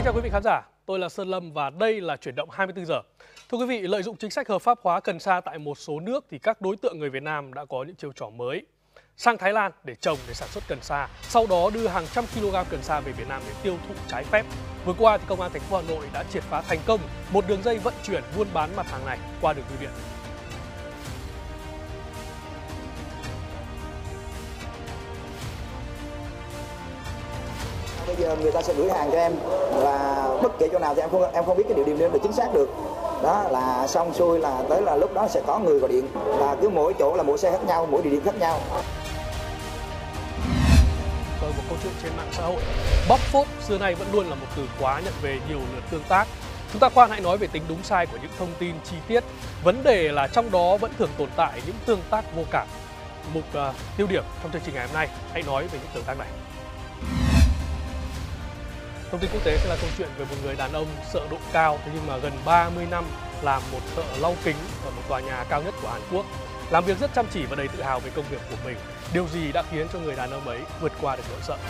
chào quý vị khán giả, tôi là Sơn Lâm và đây là Chuyển động 24 giờ. Thưa quý vị, lợi dụng chính sách hợp pháp hóa cần sa tại một số nước thì các đối tượng người Việt Nam đã có những chiêu trò mới. Sang Thái Lan để trồng để sản xuất cần sa, sau đó đưa hàng trăm kg cần sa về Việt Nam để tiêu thụ trái phép. Vừa qua thì công an thành phố Hà Nội đã triệt phá thành công một đường dây vận chuyển buôn bán mặt hàng này qua đường bưu điện. Bây giờ người ta sẽ gửi hàng cho em là bất kể chỗ nào thì em không biết cái địa điểm được chính xác được. Đó là xong xuôi là tới là lúc đó sẽ có người gọi điện, là cứ mỗi chỗ là mỗi xe khác nhau, mỗi địa điểm khác nhau. Rồi một câu chuyện trên mạng xã hội, bóc phốt xưa nay vẫn luôn là một từ khóa nhận về nhiều lượt tương tác. Chúng ta khoan hãy nói về tính đúng sai của những thông tin chi tiết. Vấn đề là trong đó vẫn thường tồn tại những tương tác vô cảm. Mục tiêu điểm trong chương trình ngày hôm nay hãy nói về những tương tác này. Thông tin quốc tế sẽ là câu chuyện về một người đàn ông sợ độ cao, thế nhưng mà gần 30 năm làm một thợ lau kính ở một tòa nhà cao nhất của Hàn Quốc. Làm việc rất chăm chỉ và đầy tự hào về công việc của mình. Điều gì đã khiến cho người đàn ông ấy vượt qua được nỗi sợ?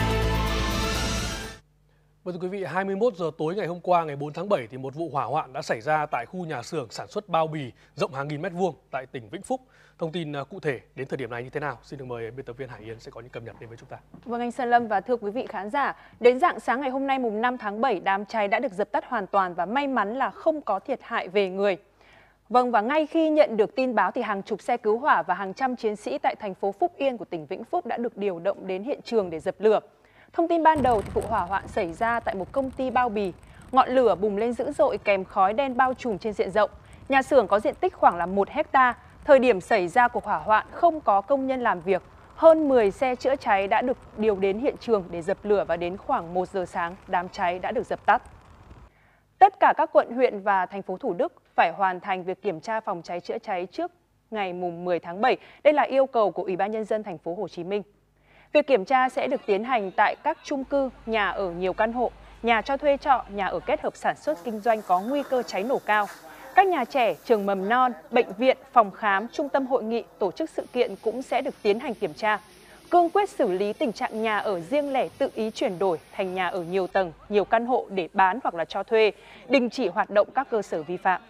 Vâng thưa quý vị, 21 giờ tối ngày hôm qua ngày 4 tháng 7 thì một vụ hỏa hoạn đã xảy ra tại khu nhà xưởng sản xuất bao bì rộng hàng nghìn mét vuông tại tỉnh Vĩnh Phúc. Thông tin cụ thể đến thời điểm này như thế nào? Xin được mời biên tập viên Hải Yến sẽ có những cập nhật đến với chúng ta. Vâng anh Sơn Lâm và thưa quý vị khán giả, đến rạng sáng ngày hôm nay mùng 5 tháng 7, đám cháy đã được dập tắt hoàn toàn và may mắn là không có thiệt hại về người. Vâng, và ngay khi nhận được tin báo thì hàng chục xe cứu hỏa và hàng trăm chiến sĩ tại thành phố Phúc Yên của tỉnh Vĩnh Phúc đã được điều động đến hiện trường để dập lửa. Thông tin ban đầu thì vụ hỏa hoạn xảy ra tại một công ty bao bì. Ngọn lửa bùng lên dữ dội kèm khói đen bao trùm trên diện rộng. Nhà xưởng có diện tích khoảng là 1 hectare. Thời điểm xảy ra cuộc hỏa hoạn không có công nhân làm việc. Hơn 10 xe chữa cháy đã được điều đến hiện trường để dập lửa và đến khoảng 1 giờ sáng đám cháy đã được dập tắt. Tất cả các quận, huyện và thành phố Thủ Đức phải hoàn thành việc kiểm tra phòng cháy chữa cháy trước ngày mùng 10 tháng 7. Đây là yêu cầu của Ủy ban Nhân dân thành phố Hồ Chí Minh. Việc kiểm tra sẽ được tiến hành tại các chung cư, nhà ở nhiều căn hộ, nhà cho thuê trọ, nhà ở kết hợp sản xuất kinh doanh có nguy cơ cháy nổ cao. Các nhà trẻ, trường mầm non, bệnh viện, phòng khám, trung tâm hội nghị, tổ chức sự kiện cũng sẽ được tiến hành kiểm tra. Cương quyết xử lý tình trạng nhà ở riêng lẻ tự ý chuyển đổi thành nhà ở nhiều tầng, nhiều căn hộ để bán hoặc là cho thuê, đình chỉ hoạt động các cơ sở vi phạm.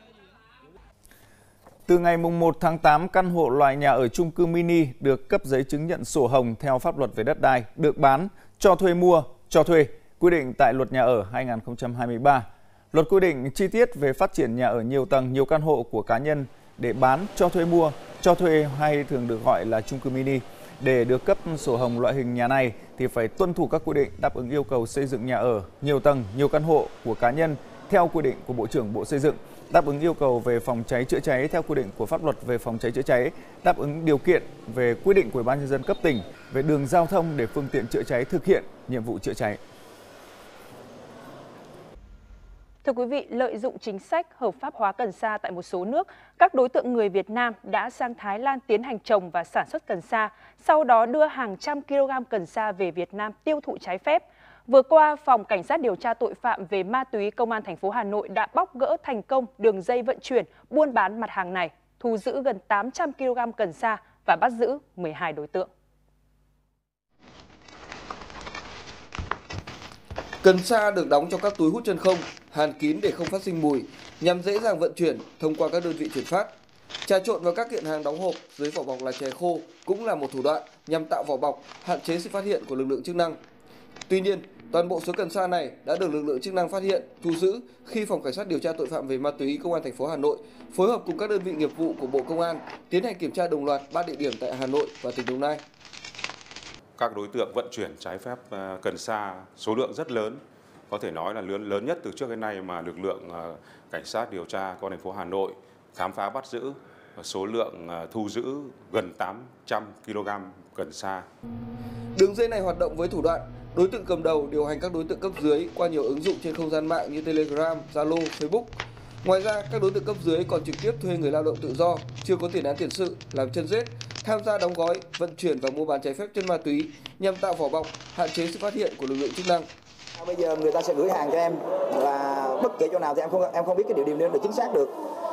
Từ ngày 1 tháng 8, căn hộ loại nhà ở chung cư mini được cấp giấy chứng nhận sổ hồng theo pháp luật về đất đai, được bán, cho thuê mua, cho thuê, quy định tại Luật Nhà ở 2023. Luật quy định chi tiết về phát triển nhà ở nhiều tầng, nhiều căn hộ của cá nhân để bán, cho thuê mua, cho thuê hay thường được gọi là chung cư mini. Để được cấp sổ hồng loại hình nhà này thì phải tuân thủ các quy định đáp ứng yêu cầu xây dựng nhà ở nhiều tầng, nhiều căn hộ của cá nhân theo quy định của Bộ trưởng Bộ Xây dựng, đáp ứng yêu cầu về phòng cháy chữa cháy theo quy định của pháp luật về phòng cháy chữa cháy, đáp ứng điều kiện về quy định của Ủy ban Nhân dân cấp tỉnh về đường giao thông để phương tiện chữa cháy thực hiện nhiệm vụ chữa cháy. Thưa quý vị, lợi dụng chính sách hợp pháp hóa cần sa tại một số nước, các đối tượng người Việt Nam đã sang Thái Lan tiến hành trồng và sản xuất cần sa, sau đó đưa hàng trăm kg cần sa về Việt Nam tiêu thụ trái phép. Vừa qua, Phòng Cảnh sát điều tra tội phạm về ma túy Công an thành phố Hà Nội đã bóc gỡ thành công đường dây vận chuyển, buôn bán mặt hàng này, thu giữ gần 800 kg cần sa và bắt giữ 12 đối tượng. Cần sa được đóng trong các túi hút chân không, hàn kín để không phát sinh mùi, nhằm dễ dàng vận chuyển thông qua các đơn vị chuyển phát. Trà trộn vào các kiện hàng đóng hộp dưới vỏ bọc là chè khô cũng là một thủ đoạn nhằm tạo vỏ bọc, hạn chế sự phát hiện của lực lượng chức năng. Tuy nhiên, toàn bộ số cần sa này đã được lực lượng chức năng phát hiện, thu giữ khi Phòng Cảnh sát điều tra tội phạm về ma túy Công an thành phố Hà Nội phối hợp cùng các đơn vị nghiệp vụ của Bộ Công an tiến hành kiểm tra đồng loạt 3 địa điểm tại Hà Nội và tỉnh Đồng Nai. Các đối tượng vận chuyển trái phép cần sa số lượng rất lớn, có thể nói là lớn nhất từ trước đến nay mà lực lượng Cảnh sát điều tra Công an thành phố Hà Nội khám phá bắt giữ, số lượng thu giữ gần 800 kg cần sa. Đường dây này hoạt động với thủ đoạn đối tượng cầm đầu điều hành các đối tượng cấp dưới qua nhiều ứng dụng trên không gian mạng như Telegram, Zalo, Facebook. Ngoài ra, các đối tượng cấp dưới còn trực tiếp thuê người lao động tự do, chưa có tiền án tiền sự, làm chân rết, tham gia đóng gói, vận chuyển và mua bán trái phép chân ma túy nhằm tạo vỏ bọc, hạn chế sự phát hiện của lực lượng chức năng. Bây giờ người ta sẽ gửi hàng cho em là bất kể chỗ nào thì em không biết cái địa điểm được chính xác được.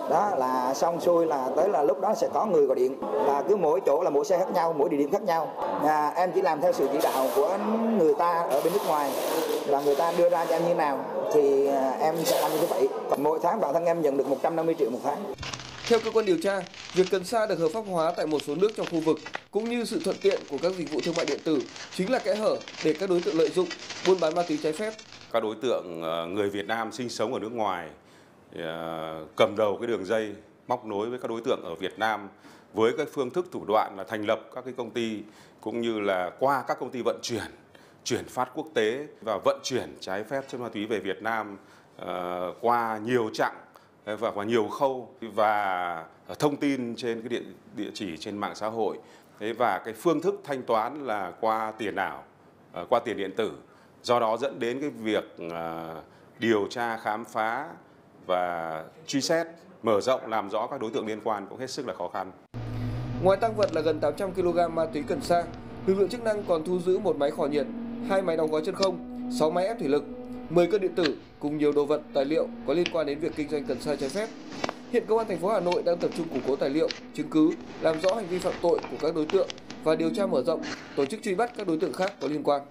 đó là xong xuôi là tới là lúc đó sẽ có người gọi điện, là cứ mỗi chỗ là mỗi xe khác nhau, mỗi địa điểm khác nhau. Em chỉ làm theo sự chỉ đạo của người ta ở bên nước ngoài, là người ta đưa ra cho em như nào thì em sẽ làm như vậy. Còn mỗi tháng bản thân em nhận được 150 triệu một tháng. Theo cơ quan điều tra, việc cần sa được hợp pháp hóa tại một số nước trong khu vực cũng như sự thuận tiện của các dịch vụ thương mại điện tử chính là kẽ hở để các đối tượng lợi dụng buôn bán ma túy trái phép. Các đối tượng người Việt Nam sinh sống ở nước ngoài cầm đầu cái đường dây móc nối với các đối tượng ở Việt Nam với các phương thức thủ đoạn là thành lập các cái công ty cũng như là qua các công ty vận chuyển phát quốc tế và vận chuyển trái phép chất ma túy về Việt Nam qua nhiều chặng và qua nhiều khâu và thông tin trên cái địa chỉ trên mạng xã hội và cái phương thức thanh toán là qua tiền ảo, qua tiền điện tử. Do đó dẫn đến cái việc điều tra, khám phá và truy xét, mở rộng làm rõ các đối tượng liên quan cũng hết sức là khó khăn. Ngoài tăng vật là gần 800 kg ma túy cần sa, lực lượng chức năng còn thu giữ một máy khỏ nhiệt, 2 máy đóng gói chân không, 6 máy ép thủy lực, 10 cân điện tử cùng nhiều đồ vật, tài liệu có liên quan đến việc kinh doanh cần sa trái phép. Hiện Công an thành phố Hà Nội đang tập trung củng cố tài liệu, chứng cứ, làm rõ hành vi phạm tội của các đối tượng và điều tra mở rộng, tổ chức truy bắt các đối tượng khác có liên quan.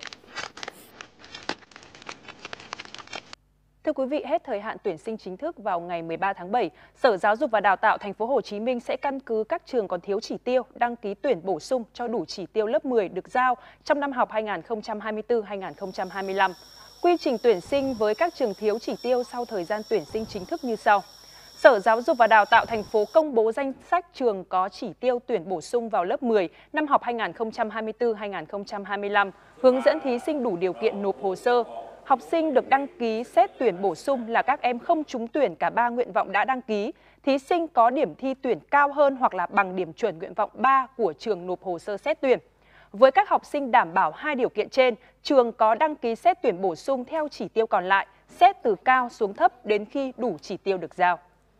Thưa quý vị, hết thời hạn tuyển sinh chính thức vào ngày 13 tháng 7, Sở Giáo dục và Đào tạo Thành phố Hồ Chí Minh sẽ căn cứ các trường còn thiếu chỉ tiêu đăng ký tuyển bổ sung cho đủ chỉ tiêu lớp 10 được giao trong năm học 2024-2025. Quy trình tuyển sinh với các trường thiếu chỉ tiêu sau thời gian tuyển sinh chính thức như sau. Sở Giáo dục và Đào tạo thành phố công bố danh sách trường có chỉ tiêu tuyển bổ sung vào lớp 10 năm học 2024-2025, hướng dẫn thí sinh đủ điều kiện nộp hồ sơ. Học sinh được đăng ký xét tuyển bổ sung là các em không trúng tuyển cả 3 nguyện vọng đã đăng ký, thí sinh có điểm thi tuyển cao hơn hoặc là bằng điểm chuẩn nguyện vọng 3 của trường nộp hồ sơ xét tuyển. Với các học sinh đảm bảo 2 điều kiện trên, trường có đăng ký xét tuyển bổ sung theo chỉ tiêu còn lại, xét từ cao xuống thấp đến khi đủ chỉ tiêu được giao.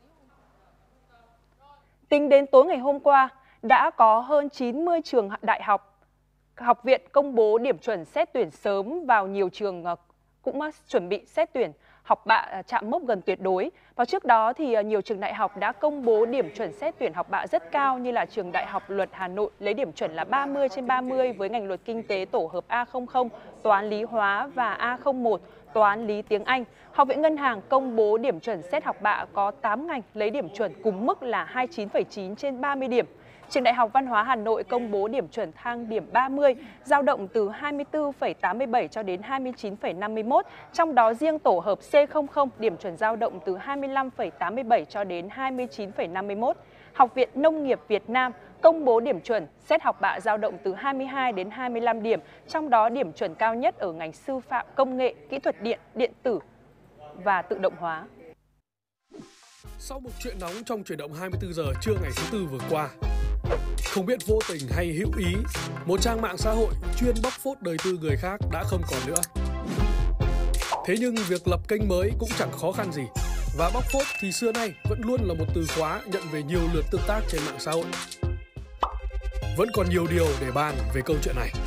Tính đến tối ngày hôm qua, đã có hơn 90 trường đại học, học viện công bố điểm chuẩn xét tuyển sớm vào nhiều trường cũng chuẩn bị xét tuyển học bạ chạm mốc gần tuyệt đối. Và trước đó thì nhiều trường đại học đã công bố điểm chuẩn xét tuyển học bạ rất cao như là trường Đại học Luật Hà Nội lấy điểm chuẩn là 30/30 với ngành luật kinh tế tổ hợp A00, toán lý hóa và A01, toán lý tiếng Anh. Học viện Ngân hàng công bố điểm chuẩn xét học bạ có 8 ngành lấy điểm chuẩn cùng mức là 29,9/30 điểm. Trường Đại học Văn hóa Hà Nội công bố điểm chuẩn thang điểm 30, dao động từ 24,87 cho đến 29,51, trong đó riêng tổ hợp C00 điểm chuẩn dao động từ 25,87 cho đến 29,51. Học viện Nông nghiệp Việt Nam công bố điểm chuẩn xét học bạ dao động từ 22 đến 25 điểm, trong đó điểm chuẩn cao nhất ở ngành sư phạm, công nghệ, kỹ thuật điện, điện tử và tự động hóa. Sau một chuyện nóng trong Chuyển động 24 giờ trưa ngày thứ Tư vừa qua, không biết vô tình hay hữu ý, một trang mạng xã hội chuyên bóc phốt đời tư người khác đã không còn nữa. Thế nhưng việc lập kênh mới cũng chẳng khó khăn gì, và bóc phốt thì xưa nay vẫn luôn là một từ khóa nhận về nhiều lượt tương tác trên mạng xã hội. Vẫn còn nhiều điều để bàn về câu chuyện này.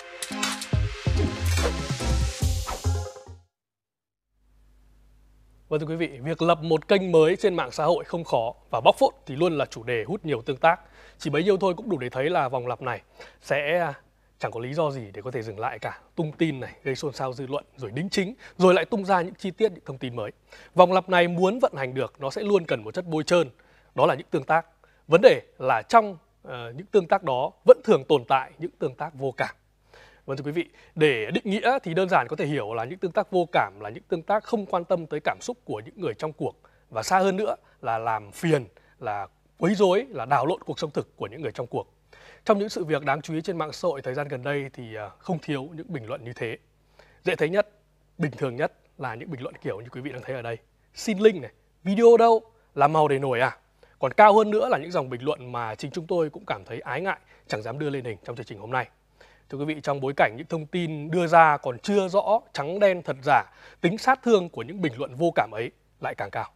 Vâng thưa quý vị, việc lập một kênh mới trên mạng xã hội không khó và bóc phốt thì luôn là chủ đề hút nhiều tương tác. Chỉ bấy nhiêu thôi cũng đủ để thấy là vòng lặp này sẽ chẳng có lý do gì để có thể dừng lại cả. Tung tin này, gây xôn xao dư luận, rồi đính chính, rồi lại tung ra những chi tiết, những thông tin mới. Vòng lặp này muốn vận hành được, nó sẽ luôn cần một chất bôi trơn, đó là những tương tác. Vấn đề là trong những tương tác đó vẫn thường tồn tại những tương tác vô cảm. Vâng thưa quý vị, để định nghĩa thì đơn giản có thể hiểu là những tương tác vô cảm là những tương tác không quan tâm tới cảm xúc của những người trong cuộc, và xa hơn nữa là làm phiền, là quấy rối, là đảo lộn cuộc sống thực của những người trong cuộc. Trong những sự việc đáng chú ý trên mạng xã hội thời gian gần đây thì không thiếu những bình luận như thế. Dễ thấy nhất, bình thường nhất là những bình luận kiểu như quý vị đang thấy ở đây. Xin link này, video đâu, làm màu để nổi à? Còn cao hơn nữa là những dòng bình luận mà chính chúng tôi cũng cảm thấy ái ngại, chẳng dám đưa lên hình trong chương trình hôm nay. Thưa quý vị, trong bối cảnh những thông tin đưa ra còn chưa rõ trắng đen thật giả, tính sát thương của những bình luận vô cảm ấy lại càng cao.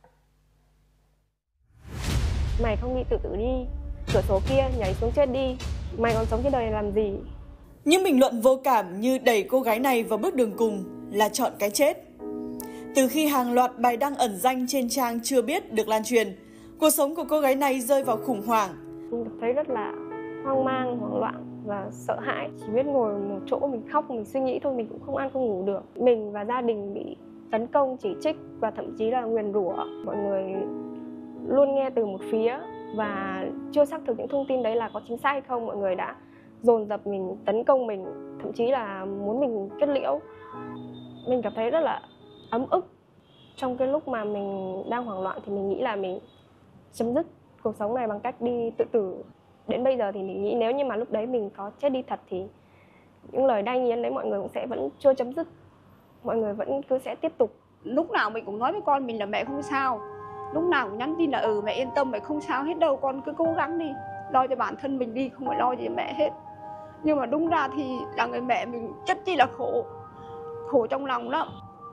Mày không đi tự tử đi, cửa sổ kia nhảy xuống chết đi, mày còn sống trên đời này làm gì? Những bình luận vô cảm như đẩy cô gái này vào bước đường cùng là chọn cái chết. Từ khi hàng loạt bài đăng ẩn danh trên trang chưa biết được lan truyền, Cuộc sống của cô gái này rơi vào khủng hoảng. Mình cảm thấy rất là hoang mang, hoảng loạn và sợ hãi. Chỉ biết ngồi một chỗ mình khóc, mình suy nghĩ thôi, mình cũng không ăn không ngủ được. Mình và gia đình bị tấn công, chỉ trích và thậm chí là nguyền rủa. Mọi người luôn nghe từ một phía và chưa xác thực những thông tin đấy là có chính xác hay không. Mọi người đã dồn dập mình, tấn công mình, thậm chí là muốn mình kết liễu. Mình cảm thấy rất là ấm ức. Trong cái lúc mà mình đang hoảng loạn thì mình nghĩ là mình chấm dứt cuộc sống này bằng cách đi tự tử. Đến bây giờ thì mình nghĩ nếu như mà lúc đấy mình có chết đi thật thì những lời đay nghiến đấy mọi người cũng sẽ vẫn chưa chấm dứt. Mọi người vẫn cứ sẽ tiếp tục. Lúc nào mình cũng nói với con mình là mẹ không sao. Lúc nào cũng nhắn tin là mẹ yên tâm, mẹ không sao hết đâu, con cứ cố gắng đi. Lo cho bản thân mình đi, không phải lo gì mẹ hết. Nhưng mà đúng ra thì là người mẹ mình rất chi là khổ. Khổ trong lòng lắm.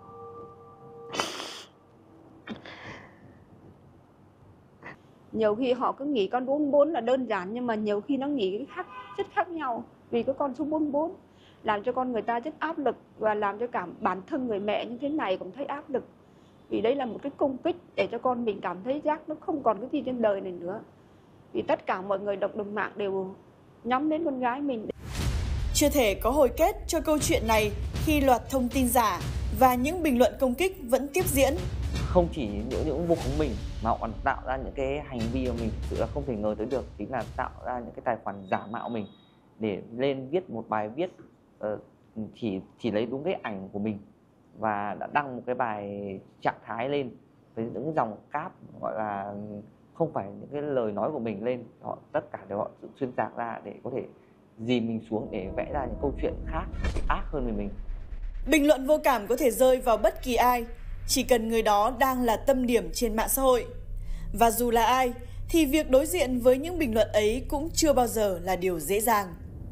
Nhiều khi họ cứ nghĩ con 44 là đơn giản, nhưng mà nhiều khi nó nghĩ cái khác, rất khác nhau. Vì cái con số 44 làm cho con người ta rất áp lực và làm cho cả bản thân người mẹ như thế này cũng thấy áp lực. Vì đây là một cái công kích để cho con mình cảm thấy giác nó không còn cái gì trên đời này nữa. Vì tất cả mọi người độc đồng mạng đều nhắm đến con gái mình. Chưa thể có hồi kết cho câu chuyện này khi loạt thông tin giả và những bình luận công kích vẫn tiếp diễn. Không chỉ những vu khống mình mà họ còn tạo ra những cái hành vi mà mình thực sự là không thể ngờ tới được, chính là tạo ra những cái tài khoản giả mạo mình để lên viết một bài viết chỉ lấy đúng cái ảnh của mình và đã đăng một cái bài trạng thái lên với những dòng cáp gọi là không phải những cái lời nói của mình lên. Họ tất cả đều họ tự xuyên tạc ra để có thể dìm mình xuống để vẽ ra những câu chuyện khác ác hơn về mình. Bình luận vô cảm có thể rơi vào bất kỳ ai, chỉ cần người đó đang là tâm điểm trên mạng xã hội. Và dù là ai, thì việc đối diện với những bình luận ấy cũng chưa bao giờ là điều dễ dàng.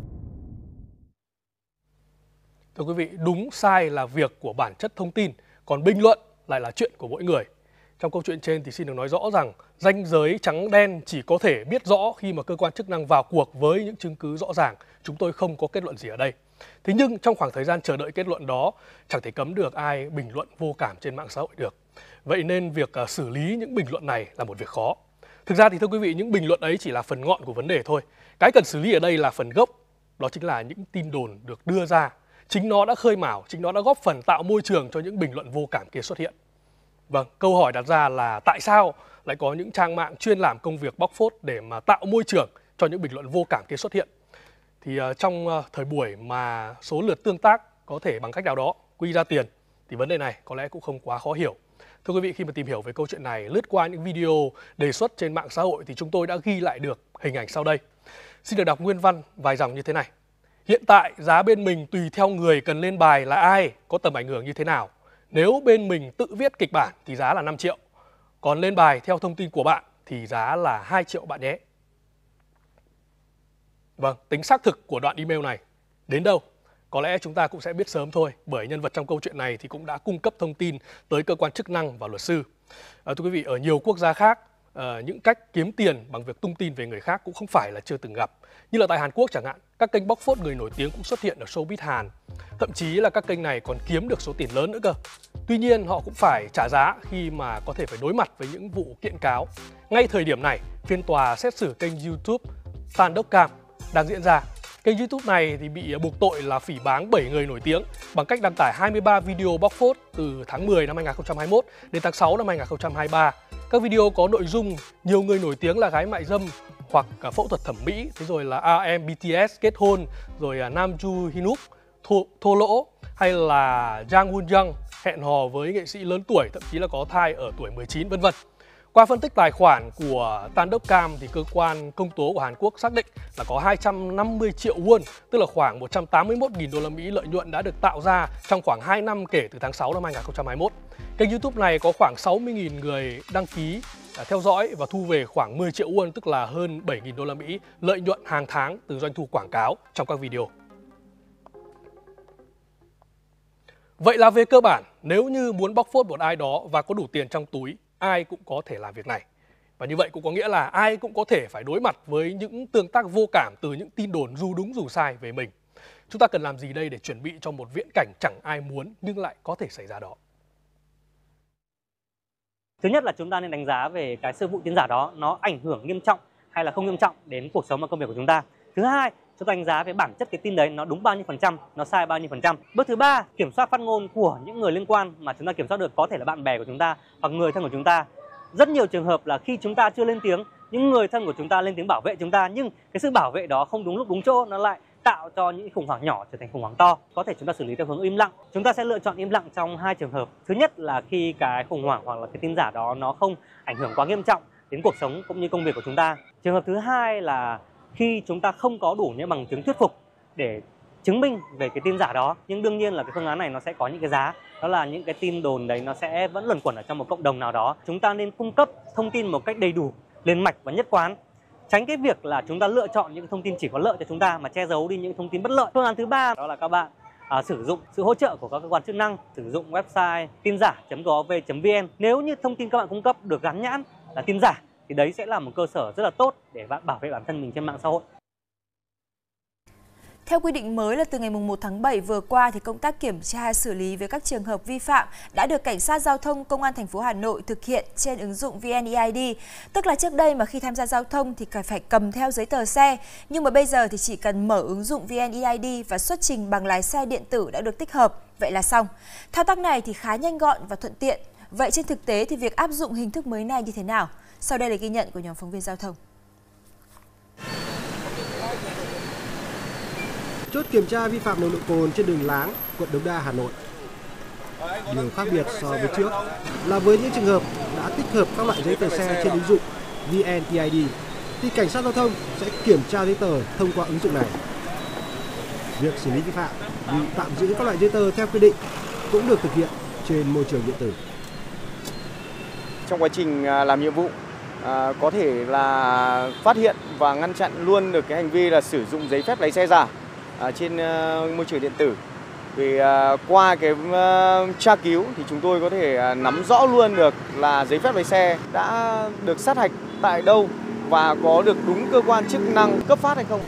Thưa quý vị, đúng sai là việc của bản chất thông tin, còn bình luận lại là chuyện của mỗi người. Trong câu chuyện trên thì xin được nói rõ rằng ranh giới trắng đen chỉ có thể biết rõ khi mà cơ quan chức năng vào cuộc với những chứng cứ rõ ràng. Chúng tôi không có kết luận gì ở đây. Thế nhưng trong khoảng thời gian chờ đợi kết luận đó, chẳng thể cấm được ai bình luận vô cảm trên mạng xã hội được. Vậy nên việc xử lý những bình luận này là một việc khó. Thực ra thì thưa quý vị, những bình luận ấy chỉ là phần ngọn của vấn đề thôi. Cái cần xử lý ở đây là phần gốc, đó chính là những tin đồn được đưa ra. Chính nó đã khơi mào, chính nó đã góp phần tạo môi trường cho những bình luận vô cảm kia xuất hiện. Vâng, câu hỏi đặt ra là tại sao lại có những trang mạng chuyên làm công việc bóc phốt để mà tạo môi trường cho những bình luận vô cảm kia xuất hiện. Thì trong thời buổi mà số lượt tương tác có thể bằng cách nào đó quy ra tiền thì vấn đề này có lẽ cũng không quá khó hiểu. Thưa quý vị, khi mà tìm hiểu về câu chuyện này, lướt qua những video đề xuất trên mạng xã hội thì chúng tôi đã ghi lại được hình ảnh sau đây. Xin được đọc nguyên văn vài dòng như thế này. Hiện tại giá bên mình tùy theo người cần lên bài là ai, có tầm ảnh hưởng như thế nào. Nếu bên mình tự viết kịch bản thì giá là 5 triệu. Còn lên bài theo thông tin của bạn thì giá là 2 triệu bạn nhé. Vâng, tính xác thực của đoạn email này đến đâu? Có lẽ chúng ta cũng sẽ biết sớm thôi, bởi nhân vật trong câu chuyện này thì cũng đã cung cấp thông tin tới cơ quan chức năng và luật sư. Thưa quý vị, ở nhiều quốc gia khác, những cách kiếm tiền bằng việc tung tin về người khác cũng không phải là chưa từng gặp. Như là tại Hàn Quốc chẳng hạn, các kênh bóc phốt người nổi tiếng cũng xuất hiện ở showbiz Hàn. Thậm chí là các kênh này còn kiếm được số tiền lớn nữa cơ. Tuy nhiên họ cũng phải trả giá khi mà có thể phải đối mặt với những vụ kiện cáo. Ngay thời điểm này, phiên tòa xét xử kênh YouTube Tandokcam đang diễn ra. Kênh YouTube này thì bị buộc tội là phỉ báng 7 người nổi tiếng bằng cách đăng tải 23 video bóc phốt từ tháng 10 năm 2021 đến tháng 6 năm 2023. Các video có nội dung nhiều người nổi tiếng là gái mại dâm hoặc phẫu thuật thẩm mỹ, thế rồi là RM BTS kết hôn, rồi Nam Joo Hyunwook thô lỗ, hay là Jang Woon Young hẹn hò với nghệ sĩ lớn tuổi, thậm chí là có thai ở tuổi 19 vân vân. Qua phân tích tài khoản của Tandokcam thì cơ quan công tố của Hàn Quốc xác định là có 250 triệu won, tức là khoảng 181.000 đô la Mỹ lợi nhuận đã được tạo ra trong khoảng 2 năm kể từ tháng 6 năm 2021. Kênh YouTube này có khoảng 60.000 người đăng ký theo dõi và thu về khoảng 10 triệu won, tức là hơn 7.000 đô la Mỹ lợi nhuận hàng tháng từ doanh thu quảng cáo trong các video. Vậy là về cơ bản, nếu như muốn bóc phốt một ai đó và có đủ tiền trong túi, ai cũng có thể làm việc này. Và như vậy cũng có nghĩa là ai cũng có thể phải đối mặt với những tương tác vô cảm từ những tin đồn dù đúng dù sai về mình. Chúng ta cần làm gì đây để chuẩn bị cho một viễn cảnh chẳng ai muốn nhưng lại có thể xảy ra đó? Thứ nhất là chúng ta nên đánh giá về cái sự vụ tin giả đó nó ảnh hưởng nghiêm trọng hay là không nghiêm trọng đến cuộc sống và công việc của chúng ta. Thứ hai, chúng ta đánh giá về bản chất cái tin đấy nó đúng bao nhiêu %, nó sai bao nhiêu %. Bước thứ ba, kiểm soát phát ngôn của những người liên quan mà chúng ta kiểm soát được, có thể là bạn bè của chúng ta hoặc người thân của chúng ta. Rất nhiều trường hợp là khi chúng ta chưa lên tiếng, những người thân của chúng ta lên tiếng bảo vệ chúng ta, nhưng cái sự bảo vệ đó không đúng lúc đúng chỗ, nó lại tạo cho những khủng hoảng nhỏ trở thành khủng hoảng to. Có thể chúng ta xử lý theo hướng im lặng. Chúng ta sẽ lựa chọn im lặng trong hai trường hợp. Thứ nhất là khi cái khủng hoảng hoặc là cái tin giả đó nó không ảnh hưởng quá nghiêm trọng đến cuộc sống cũng như công việc của chúng ta. Trường hợp thứ hai là khi chúng ta không có đủ những bằng chứng thuyết phục để chứng minh về cái tin giả đó. Nhưng đương nhiên là cái phương án này nó sẽ có những cái giá. Đó là những cái tin đồn đấy nó sẽ vẫn luẩn quẩn ở trong một cộng đồng nào đó. Chúng ta nên cung cấp thông tin một cách đầy đủ, liền mạch và nhất quán. Tránh cái việc là chúng ta lựa chọn những thông tin chỉ có lợi cho chúng ta mà che giấu đi những thông tin bất lợi. Phương án thứ ba đó là các bạn sử dụng sự hỗ trợ của các cơ quan chức năng, sử dụng website tinzar.gov.vn. Nếu như thông tin các bạn cung cấp được gắn nhãn là tin giả thì đấy sẽ là một cơ sở rất là tốt để bạn bảo vệ bản thân mình trên mạng xã hội. Theo quy định mới là từ ngày 1 tháng 7 vừa qua thì công tác kiểm tra xử lý với các trường hợp vi phạm đã được Cảnh sát Giao thông Công an thành phố Hà Nội thực hiện trên ứng dụng VNeID. Tức là trước đây mà khi tham gia giao thông thì phải cầm theo giấy tờ xe, nhưng mà bây giờ thì chỉ cần mở ứng dụng VNeID và xuất trình bằng lái xe điện tử đã được tích hợp, vậy là xong. Thao tác này thì khá nhanh gọn và thuận tiện. Vậy trên thực tế thì việc áp dụng hình thức mới này như thế nào? Sau đây là ghi nhận của nhóm phóng viên giao thông. Chốt kiểm tra vi phạm nồng độ cồn trên đường Láng, quận Đống Đa, Hà Nội. Điều khác biệt so với trước là với những trường hợp đã tích hợp các loại giấy tờ xe trên ứng dụng VNeID thì cảnh sát giao thông sẽ kiểm tra giấy tờ thông qua ứng dụng này. Việc xử lý vi phạm như tạm giữ các loại giấy tờ theo quy định cũng được thực hiện trên môi trường điện tử. Trong quá trình làm nhiệm vụ có thể là phát hiện và ngăn chặn luôn được cái hành vi là sử dụng giấy phép lái xe giả trên môi trường điện tử. Vì qua cái tra cứu thì chúng tôi có thể nắm rõ luôn được là giấy phép lái xe đã được sát hạch tại đâu và có được đúng cơ quan chức năng cấp phát hay không.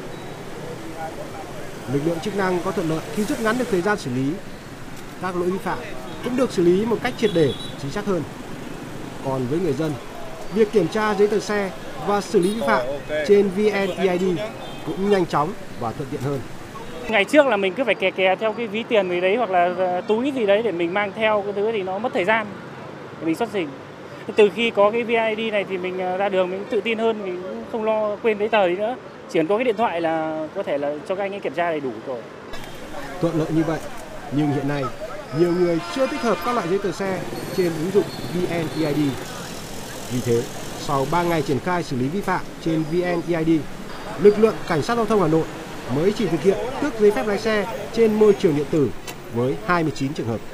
Lực lượng chức năng có thuận lợi khi rút ngắn được thời gian xử lý. Các lỗi vi phạm cũng được xử lý một cách triệt để, chính xác hơn. Còn với người dân, việc kiểm tra giấy tờ xe và xử lý vi phạm trên VNeID cũng nhanh chóng và thuận tiện hơn. Ngày trước là mình cứ phải kè theo cái ví tiền gì đấy hoặc là túi gì đấy để mình mang theo cái thứ thì nó mất thời gian để mình xuất trình. Từ khi có cái VNeID này thì mình ra đường mình tự tin hơn, mình cũng không lo quên giấy tờ gì nữa. Chỉ cần có cái điện thoại là có thể là cho các anh ấy kiểm tra đầy đủ rồi. Thuận lợi như vậy, nhưng hiện nay nhiều người chưa tích hợp các loại giấy tờ xe trên ứng dụng VNeID. Vì thế, sau 3 ngày triển khai xử lý vi phạm trên VNeID, lực lượng Cảnh sát Giao thông Hà Nội mới chỉ thực hiện tước giấy phép lái xe trên môi trường điện tử với 29 trường hợp.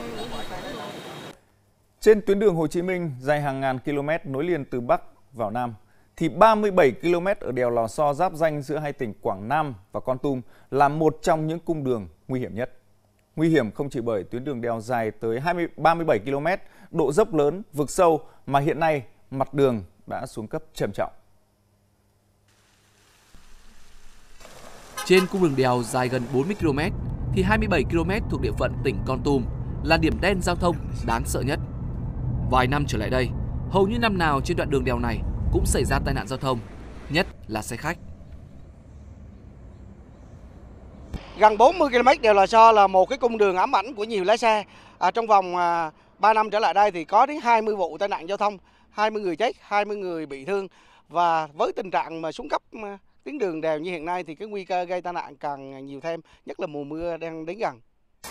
Trên tuyến đường Hồ Chí Minh dài hàng ngàn km nối liền từ Bắc vào Nam, thì 37 km ở đèo Lò So giáp ranh giữa hai tỉnh Quảng Nam và Kon Tum là một trong những cung đường nguy hiểm nhất. Nguy hiểm không chỉ bởi tuyến đường đèo dài tới 37 km, độ dốc lớn, vực sâu mà hiện nay mặt đường đã xuống cấp trầm trọng. Trên cung đường đèo dài gần 40 km thì 27 km thuộc địa phận tỉnh Kon Tum là điểm đen giao thông đáng sợ nhất. Vài năm trở lại đây, hầu như năm nào trên đoạn đường đèo này cũng xảy ra tai nạn giao thông, nhất là xe khách. Gần 40 km đèo Lò So là một cái cung đường ám ảnh của nhiều lái xe. Trong vòng 3 năm trở lại đây thì có đến 20 vụ tai nạn giao thông, 20 người chết, 20 người bị thương. Và với tình trạng mà xuống cấp tuyến đường đèo như hiện nay thì cái nguy cơ gây tai nạn càng nhiều thêm, nhất là mùa mưa đang đến gần.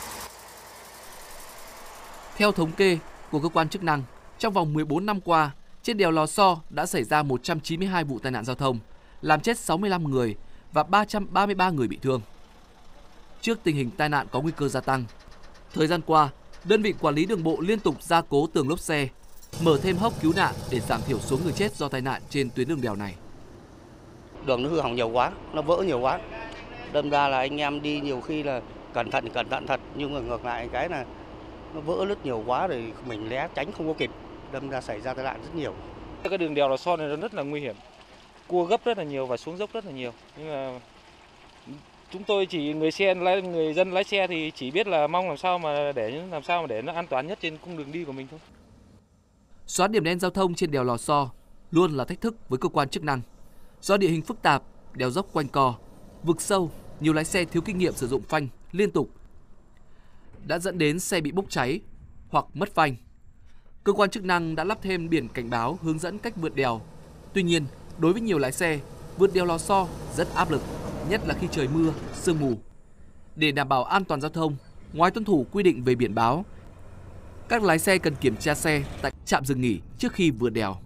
Theo thống kê của cơ quan chức năng, trong vòng 14 năm qua, trên đèo Lò So đã xảy ra 192 vụ tai nạn giao thông, làm chết 65 người và 333 người bị thương. Trước tình hình tai nạn có nguy cơ gia tăng, thời gian qua, đơn vị quản lý đường bộ liên tục gia cố tường lốp xe, mở thêm hốc cứu nạn để giảm thiểu số người chết do tai nạn trên tuyến đường đèo này. Đường nó hư hỏng nhiều quá, nó vỡ nhiều quá. Đâm ra là anh em đi nhiều khi là cẩn thận thật, nhưng mà ngược lại cái là nó vỡ lứt nhiều quá rồi mình né tránh không có kịp, đâm ra xảy ra tai nạn rất nhiều. Cái đường đèo Lò So này nó rất là nguy hiểm, cua gấp rất là nhiều và xuống dốc rất là nhiều. Nhưng mà chúng tôi chỉ người dân lái xe thì chỉ biết là mong làm sao mà để nó an toàn nhất trên cung đường đi của mình thôi. Xóa điểm đen giao thông trên đèo Lò So luôn là thách thức với cơ quan chức năng. Do địa hình phức tạp, đèo dốc quanh co, vực sâu, nhiều lái xe thiếu kinh nghiệm sử dụng phanh liên tục đã dẫn đến xe bị bốc cháy hoặc mất phanh. Cơ quan chức năng đã lắp thêm biển cảnh báo hướng dẫn cách vượt đèo. Tuy nhiên, đối với nhiều lái xe, vượt đèo Lò So rất áp lực, nhất là khi trời mưa, sương mù. Để đảm bảo an toàn giao thông, ngoài tuân thủ quy định về biển báo, các lái xe cần kiểm tra xe tại trạm dừng nghỉ trước khi vượt đèo.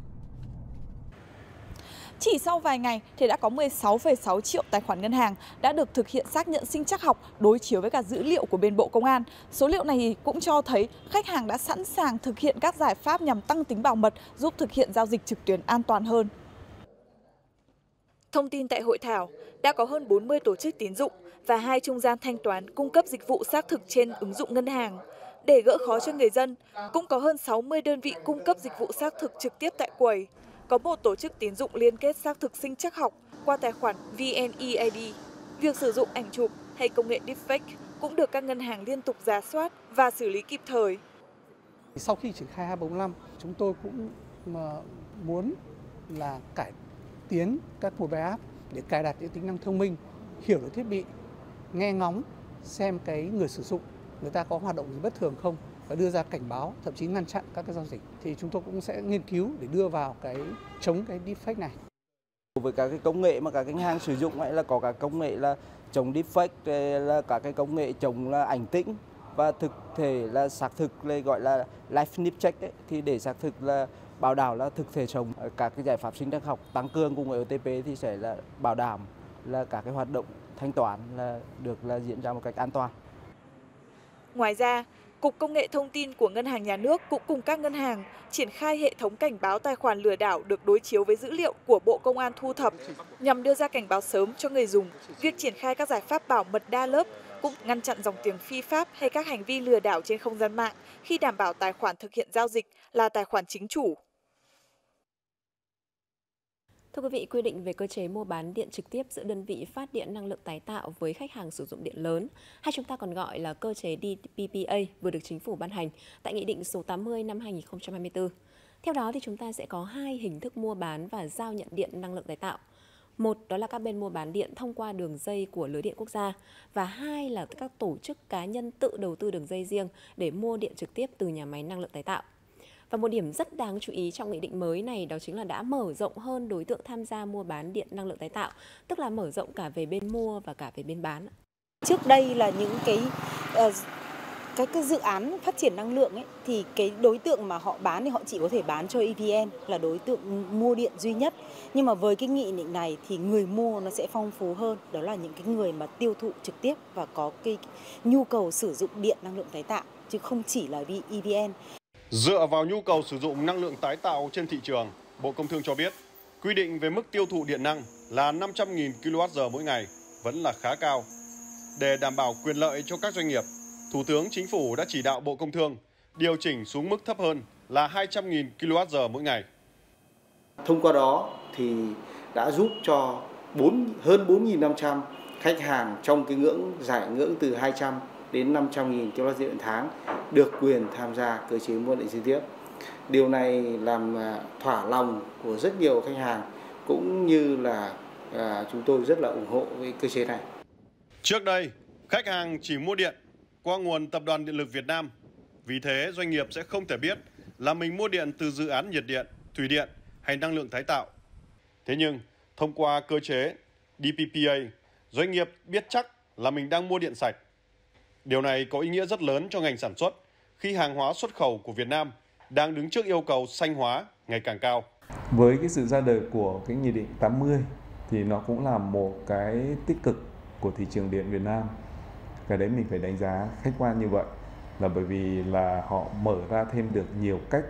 Chỉ sau vài ngày thì đã có 16,6 triệu tài khoản ngân hàng đã được thực hiện xác nhận sinh trắc học đối chiếu với cả dữ liệu của bên Bộ Công an. Số liệu này cũng cho thấy khách hàng đã sẵn sàng thực hiện các giải pháp nhằm tăng tính bảo mật, giúp thực hiện giao dịch trực tuyến an toàn hơn. Thông tin tại hội thảo, đã có hơn 40 tổ chức tín dụng và 2 trung gian thanh toán cung cấp dịch vụ xác thực trên ứng dụng ngân hàng. Để gỡ khó cho người dân, cũng có hơn 60 đơn vị cung cấp dịch vụ xác thực trực tiếp tại quầy. Có một tổ chức tín dụng liên kết xác thực sinh trắc học qua tài khoản VNeID. Việc sử dụng ảnh chụp hay công nghệ deepfake cũng được các ngân hàng liên tục rà soát và xử lý kịp thời. Sau khi triển khai 245, chúng tôi cũng muốn là cải tiến các mobile app để cài đặt những tính năng thông minh, hiểu được thiết bị, nghe ngóng, xem cái người sử dụng người ta có hoạt động gì bất thường không và đưa ra cảnh báo, thậm chí ngăn chặn các cái giao dịch. Thì chúng tôi cũng sẽ nghiên cứu để đưa vào cái chống cái deepfake này. Với các cái công nghệ mà các ngân hàng sử dụng ấy là có các công nghệ là chống deepfake, là các cái công nghệ chống là ảnh tĩnh và thực thể là xác thực, là gọi là live snip check ấy, thì để xác thực là bảo đảm là thực thể sống. Các cái giải pháp sinh trắc học tăng cường cùng với OTP thì sẽ là bảo đảm là các cái hoạt động thanh toán là được là diễn ra một cách an toàn. Ngoài ra, Cục Công nghệ Thông tin của Ngân hàng Nhà nước cũng cùng các ngân hàng triển khai hệ thống cảnh báo tài khoản lừa đảo được đối chiếu với dữ liệu của Bộ Công an thu thập nhằm đưa ra cảnh báo sớm cho người dùng. Việc triển khai các giải pháp bảo mật đa lớp cũng ngăn chặn dòng tiền phi pháp hay các hành vi lừa đảo trên không gian mạng khi đảm bảo tài khoản thực hiện giao dịch là tài khoản chính chủ. Thưa quý vị, quy định về cơ chế mua bán điện trực tiếp giữa đơn vị phát điện năng lượng tái tạo với khách hàng sử dụng điện lớn, hay chúng ta còn gọi là cơ chế DPPA, vừa được Chính phủ ban hành tại Nghị định số 80 năm 2024. Theo đó thì chúng ta sẽ có 2 hình thức mua bán và giao nhận điện năng lượng tái tạo. Một, đó là các bên mua bán điện thông qua đường dây của lưới điện quốc gia, và 2 là các tổ chức cá nhân tự đầu tư đường dây riêng để mua điện trực tiếp từ nhà máy năng lượng tái tạo. Và một điểm rất đáng chú ý trong nghị định mới này đó chính là đã mở rộng hơn đối tượng tham gia mua bán điện năng lượng tái tạo, tức là mở rộng cả về bên mua và cả về bên bán. Trước đây là những cái dự án phát triển năng lượng ấy, thì cái đối tượng mà họ bán thì họ chỉ có thể bán cho EVN là đối tượng mua điện duy nhất. Nhưng mà với cái nghị định này thì người mua nó sẽ phong phú hơn, đó là những cái người mà tiêu thụ trực tiếp và có cái nhu cầu sử dụng điện năng lượng tái tạo chứ không chỉ là EVN. Dựa vào nhu cầu sử dụng năng lượng tái tạo trên thị trường, Bộ Công Thương cho biết quy định về mức tiêu thụ điện năng là 500.000 kWh mỗi ngày vẫn là khá cao. Để đảm bảo quyền lợi cho các doanh nghiệp, Thủ tướng Chính phủ đã chỉ đạo Bộ Công Thương điều chỉnh xuống mức thấp hơn là 200.000 kWh mỗi ngày. Thông qua đó thì đã giúp cho hơn 4.500 khách hàng trong cái giải ngưỡng từ 200 đến 500.000 kWh điện tháng được quyền tham gia cơ chế mua điện trực tiếp. Điều này làm thỏa lòng của rất nhiều khách hàng, cũng như là chúng tôi rất là ủng hộ với cơ chế này. Trước đây, khách hàng chỉ mua điện qua nguồn Tập đoàn Điện lực Việt Nam. Vì thế, doanh nghiệp sẽ không thể biết là mình mua điện từ dự án nhiệt điện, thủy điện hay năng lượng tái tạo. Thế nhưng, thông qua cơ chế DPPA, doanh nghiệp biết chắc là mình đang mua điện sạch. Điều này có ý nghĩa rất lớn cho ngành sản xuất khi hàng hóa xuất khẩu của Việt Nam đang đứng trước yêu cầu xanh hóa ngày càng cao. Với cái sự ra đời của cái Nghị định 80 thì nó cũng là một cái tích cực của thị trường điện Việt Nam. Cái đấy mình phải đánh giá khách quan như vậy là bởi vì là họ mở ra thêm được nhiều cách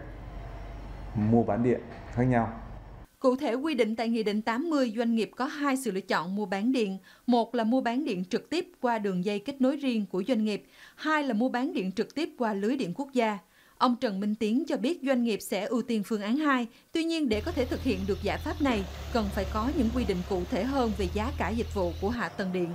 mua bán điện khác nhau. Cụ thể quy định tại Nghị định 80, doanh nghiệp có 2 sự lựa chọn mua bán điện. Một là mua bán điện trực tiếp qua đường dây kết nối riêng của doanh nghiệp. 2 là mua bán điện trực tiếp qua lưới điện quốc gia. Ông Trần Minh Tiến cho biết doanh nghiệp sẽ ưu tiên phương án 2. Tuy nhiên để có thể thực hiện được giải pháp này, cần phải có những quy định cụ thể hơn về giá cả dịch vụ của hạ tầng điện.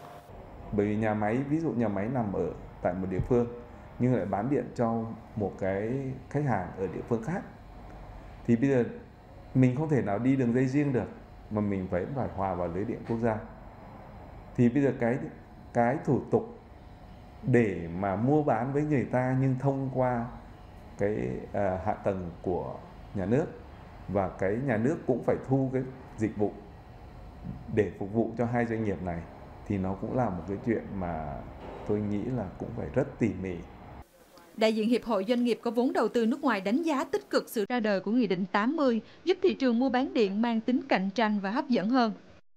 Bởi vì nhà máy, ví dụ nhà máy nằm ở tại một địa phương nhưng lại bán điện cho một cái khách hàng ở địa phương khác Thì bây giờ mình không thể nào đi đường dây riêng được, mà mình phải hòa vào lưới điện quốc gia. Thì bây giờ cái thủ tục để mà mua bán với người ta nhưng thông qua cái hạ tầng của nhà nước, và cái nhà nước cũng phải thu cái dịch vụ để phục vụ cho hai doanh nghiệp này, thì nó cũng là một cái chuyện mà tôi nghĩ là cũng phải rất tỉ mỉ. Đại diện Hiệp hội Doanh nghiệp có vốn đầu tư nước ngoài đánh giá tích cực sự ra đời của Nghị định 80, giúp thị trường mua bán điện mang tính cạnh tranh và hấp dẫn hơn.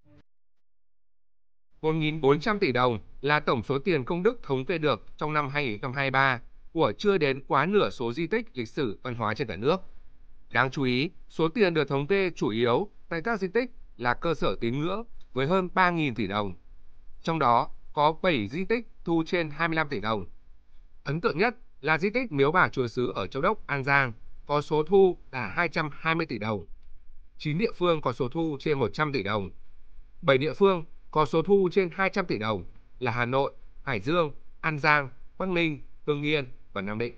1.400 tỷ đồng là tổng số tiền công đức thống kê được trong năm 2023 của chưa đến quá nửa số di tích lịch sử văn hóa trên cả nước. Đáng chú ý, số tiền được thống kê chủ yếu tại các di tích là cơ sở tín ngưỡng với hơn 3.000 tỷ đồng. Trong đó có 7 di tích thu trên 25 tỷ đồng. Ấn tượng nhất là di tích Miếu Bà Chùa Sứ ở Châu Đốc, An Giang có số thu là 220 tỷ đồng. 9 địa phương có số thu trên 100 tỷ đồng. 7 địa phương có số thu trên 200 tỷ đồng là Hà Nội, Hải Dương, An Giang, Bắc Ninh, Hưng Yên và Nam Định.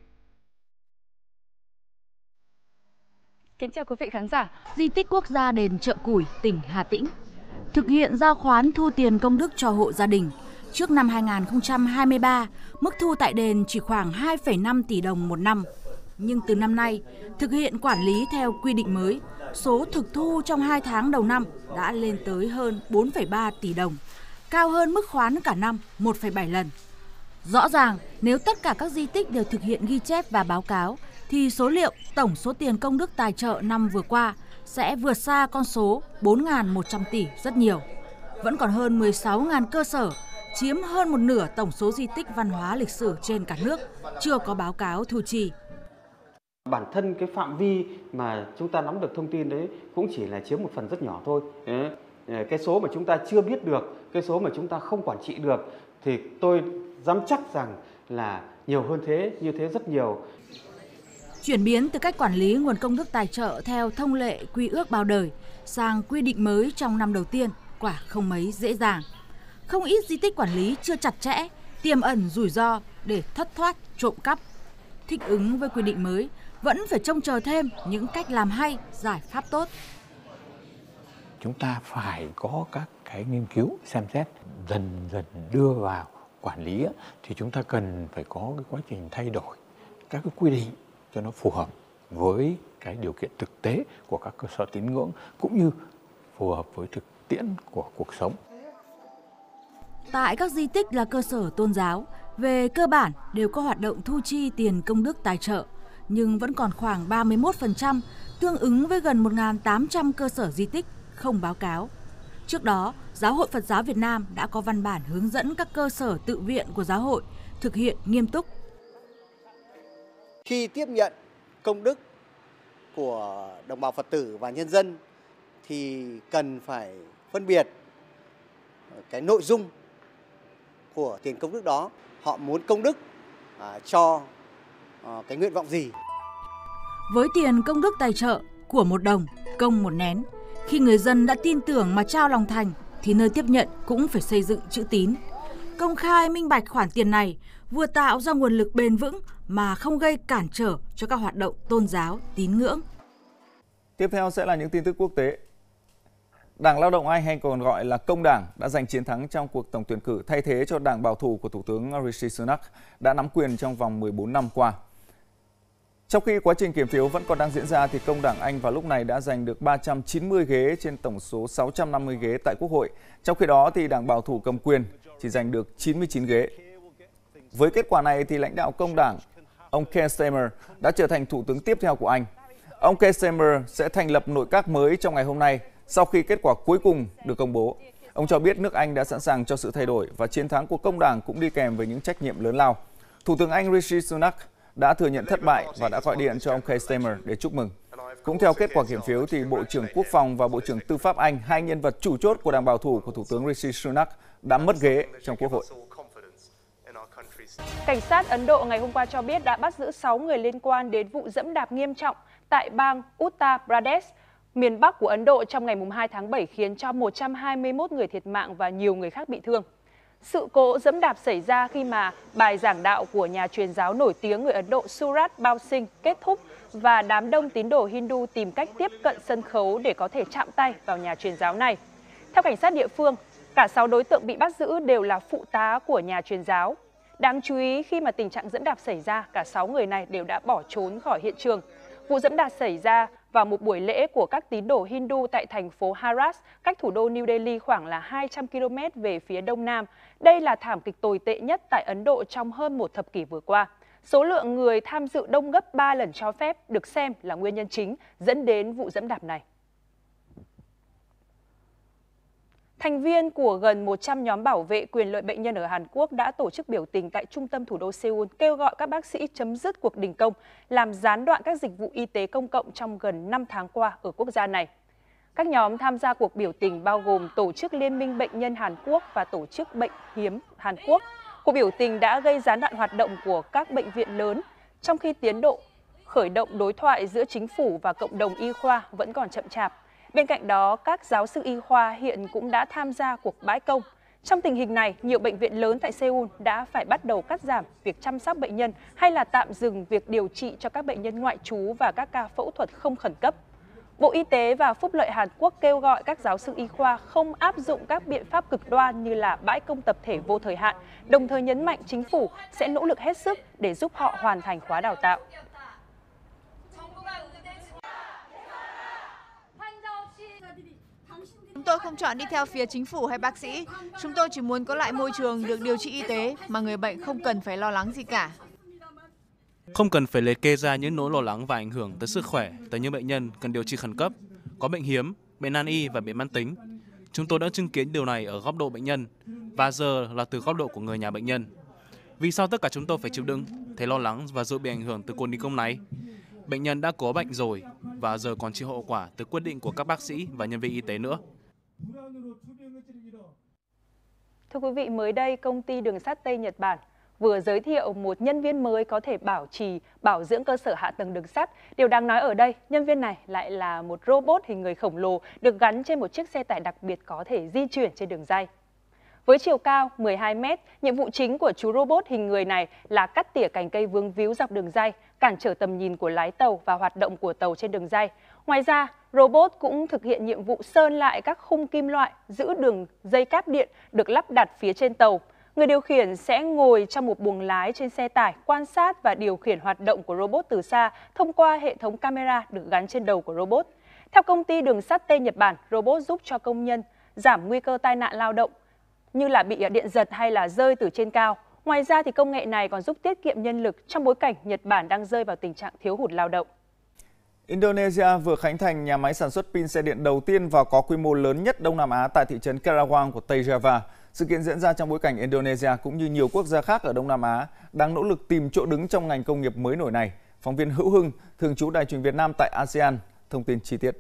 Kính chào quý vị khán giả. Di tích quốc gia đền Chợ Củi, tỉnh Hà Tĩnh thực hiện giao khoán thu tiền công đức cho hộ gia đình. Trước năm 2023, mức thu tại đền chỉ khoảng 2,5 tỷ đồng một năm. Nhưng từ năm nay, thực hiện quản lý theo quy định mới, số thực thu trong 2 tháng đầu năm đã lên tới hơn 4,3 tỷ đồng, cao hơn mức khoán cả năm 1,7 lần. Rõ ràng, nếu tất cả các di tích đều thực hiện ghi chép và báo cáo, thì số liệu tổng số tiền công đức tài trợ năm vừa qua sẽ vượt xa con số 4.100 tỷ rất nhiều. Vẫn còn hơn 16.000 cơ sở, chiếm hơn một nửa tổng số di tích văn hóa lịch sử trên cả nước, chưa có báo cáo thu chi. Bản thân cái phạm vi mà chúng ta nắm được thông tin đấy cũng chỉ là chiếm một phần rất nhỏ thôi. Cái số mà chúng ta chưa biết được, cái số mà chúng ta không quản trị được thì tôi dám chắc rằng là nhiều hơn thế, như thế rất nhiều. Chuyển biến từ cách quản lý nguồn công đức tài trợ theo thông lệ quy ước bao đời sang quy định mới trong năm đầu tiên quả không mấy dễ dàng. Không ít di tích quản lý chưa chặt chẽ, tiềm ẩn rủi ro để thất thoát, trộm cắp. Thích ứng với quy định mới, vẫn phải trông chờ thêm những cách làm hay, giải pháp tốt. Chúng ta phải có các cái nghiên cứu, xem xét, dần dần đưa vào quản lý thì chúng ta cần phải có cái quá trình thay đổi các cái quy định cho nó phù hợp với cái điều kiện thực tế của các cơ sở tín ngưỡng cũng như phù hợp với thực tiễn của cuộc sống. Tại các di tích là cơ sở tôn giáo, về cơ bản đều có hoạt động thu chi tiền công đức tài trợ, nhưng vẫn còn khoảng 31%, tương ứng với gần 1.800 cơ sở di tích không báo cáo. Trước đó, Giáo hội Phật giáo Việt Nam đã có văn bản hướng dẫn các cơ sở tự viện của giáo hội thực hiện nghiêm túc. Khi tiếp nhận công đức của đồng bào Phật tử và nhân dân thì cần phải phân biệt cái nội dung của tiền công đức đó, họ muốn công đức cho cái nguyện vọng gì. Với tiền công đức tài trợ của 1 đồng, công 1 nén, khi người dân đã tin tưởng mà trao lòng thành thì nơi tiếp nhận cũng phải xây dựng chữ tín. Công khai minh bạch khoản tiền này vừa tạo ra nguồn lực bền vững mà không gây cản trở cho các hoạt động tôn giáo, tín ngưỡng. Tiếp theo sẽ là những tin tức quốc tế. Đảng Lao động Anh hay còn gọi là Công đảng đã giành chiến thắng trong cuộc tổng tuyển cử thay thế cho đảng bảo thủ của Thủ tướng Rishi Sunak đã nắm quyền trong vòng 14 năm qua. Trong khi quá trình kiểm phiếu vẫn còn đang diễn ra thì Công đảng Anh vào lúc này đã giành được 390 ghế trên tổng số 650 ghế tại Quốc hội. Trong khi đó thì đảng bảo thủ cầm quyền chỉ giành được 99 ghế. Với kết quả này thì lãnh đạo Công đảng, ông Keir Starmer đã trở thành thủ tướng tiếp theo của Anh. Ông Keir Starmer sẽ thành lập nội các mới trong ngày hôm nay sau khi kết quả cuối cùng được công bố. Ông cho biết nước Anh đã sẵn sàng cho sự thay đổi và chiến thắng của Công đảng cũng đi kèm với những trách nhiệm lớn lao. Thủ tướng Anh Rishi Sunak đã thừa nhận thất bại và đã gọi điện cho ông Keir Starmer để chúc mừng. Cũng theo kết quả kiểm phiếu thì Bộ trưởng Quốc phòng và Bộ trưởng Tư pháp Anh, hai nhân vật chủ chốt của đảng bảo thủ của Thủ tướng Rishi Sunak, đã mất ghế trong Quốc hội. Cảnh sát Ấn Độ ngày hôm qua cho biết đã bắt giữ 6 người liên quan đến vụ giẫm đạp nghiêm trọng tại bang Uttar Pradesh, miền Bắc của Ấn Độ trong ngày 2 tháng 7 khiến cho 121 người thiệt mạng và nhiều người khác bị thương. Sự cố dẫm đạp xảy ra khi mà bài giảng đạo của nhà truyền giáo nổi tiếng người Ấn Độ Surat Bao Singh kết thúc và đám đông tín đồ Hindu tìm cách tiếp cận sân khấu để có thể chạm tay vào nhà truyền giáo này. Theo cảnh sát địa phương, cả 6 đối tượng bị bắt giữ đều là phụ tá của nhà truyền giáo. Đáng chú ý khi mà tình trạng dẫm đạp xảy ra, cả 6 người này đều đã bỏ trốn khỏi hiện trường. Vụ dẫm đạp xảy ra vào một buổi lễ của các tín đồ Hindu tại thành phố Haras, cách thủ đô New Delhi khoảng là 200 km về phía đông nam. Đây là thảm kịch tồi tệ nhất tại Ấn Độ trong hơn một thập kỷ vừa qua. Số lượng người tham dự đông gấp 3 lần cho phép được xem là nguyên nhân chính dẫn đến vụ dẫm đạp này. Thành viên của gần 100 nhóm bảo vệ quyền lợi bệnh nhân ở Hàn Quốc đã tổ chức biểu tình tại trung tâm thủ đô Seoul, kêu gọi các bác sĩ chấm dứt cuộc đình công, làm gián đoạn các dịch vụ y tế công cộng trong gần 5 tháng qua ở quốc gia này. Các nhóm tham gia cuộc biểu tình bao gồm Tổ chức Liên minh Bệnh nhân Hàn Quốc và Tổ chức Bệnh hiếm Hàn Quốc. Cuộc biểu tình đã gây gián đoạn hoạt động của các bệnh viện lớn, trong khi tiến độ khởi động đối thoại giữa chính phủ và cộng đồng y khoa vẫn còn chậm chạp. Bên cạnh đó, các giáo sư y khoa hiện cũng đã tham gia cuộc bãi công. Trong tình hình này, nhiều bệnh viện lớn tại Seoul đã phải bắt đầu cắt giảm việc chăm sóc bệnh nhân hay là tạm dừng việc điều trị cho các bệnh nhân ngoại trú và các ca phẫu thuật không khẩn cấp. Bộ Y tế và Phúc lợi Hàn Quốc kêu gọi các giáo sư y khoa không áp dụng các biện pháp cực đoan như là bãi công tập thể vô thời hạn, đồng thời nhấn mạnh chính phủ sẽ nỗ lực hết sức để giúp họ hoàn thành khóa đào tạo. Chúng tôi không chọn đi theo phía chính phủ hay bác sĩ. Chúng tôi chỉ muốn có lại môi trường được điều trị y tế mà người bệnh không cần phải lo lắng gì cả. Không cần phải liệt kê ra những nỗi lo lắng và ảnh hưởng tới sức khỏe tới những bệnh nhân cần điều trị khẩn cấp, có bệnh hiếm, bệnh nan y và bệnh mãn tính. Chúng tôi đã chứng kiến điều này ở góc độ bệnh nhân và giờ là từ góc độ của người nhà bệnh nhân. Vì sao tất cả chúng tôi phải chịu đựng, thấy lo lắng và dễ bị ảnh hưởng từ cuộc đình công này? Bệnh nhân đã có bệnh rồi và giờ còn chịu hậu quả từ quyết định của các bác sĩ và nhân viên y tế nữa. Thưa quý vị, mới đây công ty đường sắt Tây Nhật Bản vừa giới thiệu một nhân viên mới có thể bảo dưỡng cơ sở hạ tầng đường sắt. Điều đáng nói ở đây, nhân viên này lại là một robot hình người khổng lồ được gắn trên một chiếc xe tải đặc biệt có thể di chuyển trên đường ray. Với chiều cao 12 m, nhiệm vụ chính của chú robot hình người này là cắt tỉa cành cây vướng víu dọc đường ray, cản trở tầm nhìn của lái tàu và hoạt động của tàu trên đường ray. Ngoài ra, robot cũng thực hiện nhiệm vụ sơn lại các khung kim loại, giữ đường dây cáp điện được lắp đặt phía trên tàu. Người điều khiển sẽ ngồi trong một buồng lái trên xe tải, quan sát và điều khiển hoạt động của robot từ xa thông qua hệ thống camera được gắn trên đầu của robot. Theo công ty đường sắt Tây Nhật Bản, robot giúp cho công nhân giảm nguy cơ tai nạn lao động như là bị điện giật hay là rơi từ trên cao. Ngoài ra thì công nghệ này còn giúp tiết kiệm nhân lực trong bối cảnh Nhật Bản đang rơi vào tình trạng thiếu hụt lao động. Indonesia vừa khánh thành nhà máy sản xuất pin xe điện đầu tiên và có quy mô lớn nhất Đông Nam Á tại thị trấn Karawang của Tây Java. Sự kiện diễn ra trong bối cảnh Indonesia cũng như nhiều quốc gia khác ở Đông Nam Á đang nỗ lực tìm chỗ đứng trong ngành công nghiệp mới nổi này. Phóng viên Hữu Hưng, thường trú Đài truyền Việt Nam tại ASEAN, thông tin chi tiết.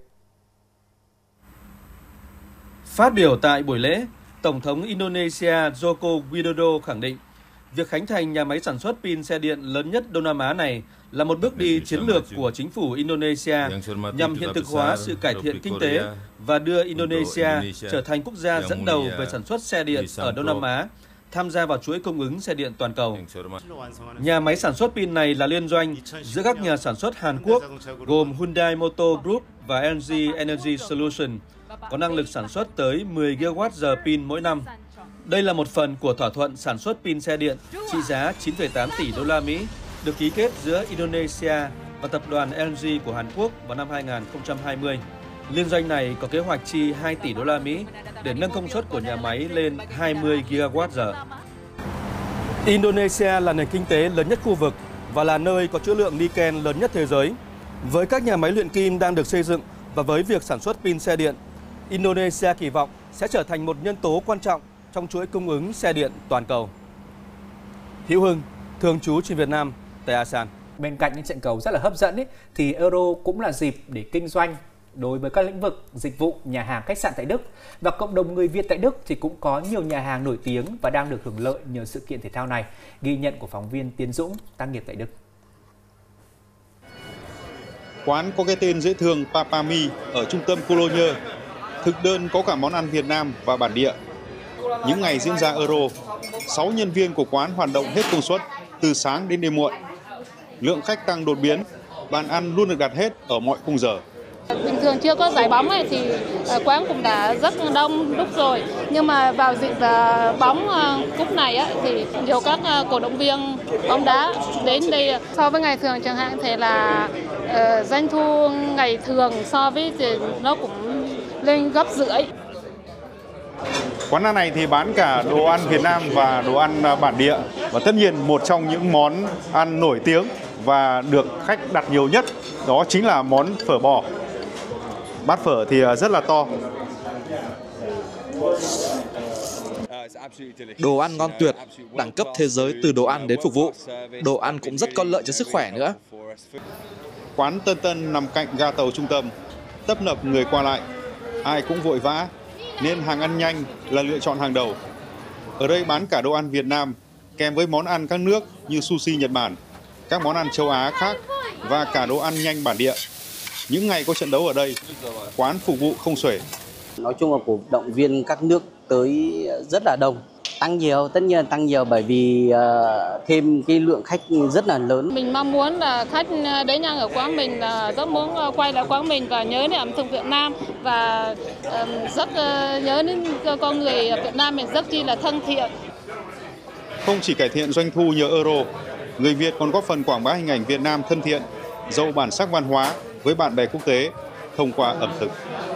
Phát biểu tại buổi lễ, Tổng thống Indonesia Joko Widodo khẳng định việc khánh thành nhà máy sản xuất pin xe điện lớn nhất Đông Nam Á này là một bước đi chiến lược của chính phủ Indonesia nhằm hiện thực hóa sự cải thiện kinh tế và đưa Indonesia trở thành quốc gia dẫn đầu về sản xuất xe điện ở Đông Nam Á, tham gia vào chuỗi cung ứng xe điện toàn cầu. Nhà máy sản xuất pin này là liên doanh giữa các nhà sản xuất Hàn Quốc gồm Hyundai Motor Group và LG Energy Solution, có năng lực sản xuất tới 10 GWh pin mỗi năm. Đây là một phần của thỏa thuận sản xuất pin xe điện trị giá 9,8 tỷ đô la Mỹ được ký kết giữa Indonesia và tập đoàn LG của Hàn Quốc vào năm 2020. Liên doanh này có kế hoạch chi 2 tỷ đô la Mỹ để nâng công suất của nhà máy lên 20 GWh. Indonesia là nền kinh tế lớn nhất khu vực và là nơi có trữ lượng niken lớn nhất thế giới. Với các nhà máy luyện kim đang được xây dựng và với việc sản xuất pin xe điện, Indonesia kỳ vọng sẽ trở thành một nhân tố quan trọng trong chuỗi cung ứng xe điện toàn cầu. Hữu Hưng, thường trú trên Việt Nam tại ASEAN. Bên cạnh những trận cầu rất là hấp dẫn thì Euro cũng là dịp để kinh doanh đối với các lĩnh vực dịch vụ, nhà hàng, khách sạn tại Đức. Và cộng đồng người Việt tại Đức thì cũng có nhiều nhà hàng nổi tiếng và đang được hưởng lợi nhờ sự kiện thể thao này. Ghi nhận của phóng viên Tiến Dũng, tác nghiệp tại Đức. Quán có cái tên dễ thương Papami ở trung tâm Cologne. Thực đơn có cả món ăn Việt Nam và bản địa. Những ngày diễn ra Euro, 6 nhân viên của quán hoạt động hết công suất từ sáng đến đêm muộn. Lượng khách tăng đột biến, bàn ăn luôn được đặt hết ở mọi khung giờ. Bình thường chưa có giải bóng ấy thì quán cũng đã rất đông đúc rồi. Nhưng mà vào dịp bóng cúp này ấy, thì nhiều các cổ động viên bóng đá đến đây. So với ngày thường chẳng hạn thì là doanh thu ngày thường so với thì nó cũng lên gấp rưỡi. Quán ăn này thì bán cả đồ ăn Việt Nam và đồ ăn bản địa. Và tất nhiên một trong những món ăn nổi tiếng và được khách đặt nhiều nhất đó chính là món phở bò. Bát phở thì rất là to. Đồ ăn ngon tuyệt, đẳng cấp thế giới từ đồ ăn đến phục vụ. Đồ ăn cũng rất có lợi cho sức khỏe nữa. Quán Tân Tân nằm cạnh ga tàu trung tâm, tấp nập người qua lại. Ai cũng vội vã, nên hàng ăn nhanh là lựa chọn hàng đầu. Ở đây bán cả đồ ăn Việt Nam, kèm với món ăn các nước như sushi Nhật Bản, các món ăn châu Á khác và cả đồ ăn nhanh bản địa. Những ngày có trận đấu ở đây, quán phục vụ không xuể. Nói chung là cổ động viên các nước tới rất là đông. Tăng nhiều, tất nhiên tăng nhiều bởi vì thêm cái lượng khách rất là lớn. Mình mong muốn là khách đến ăn ở quán mình là rất muốn quay lại quán mình và nhớ đến ẩm thực Việt Nam và rất nhớ đến con người Việt Nam mình rất chi là thân thiện. Không chỉ cải thiện doanh thu nhờ Euro, người Việt còn góp phần quảng bá hình ảnh Việt Nam thân thiện, giàu bản sắc văn hóa với bạn bè quốc tế thông qua ẩm thực.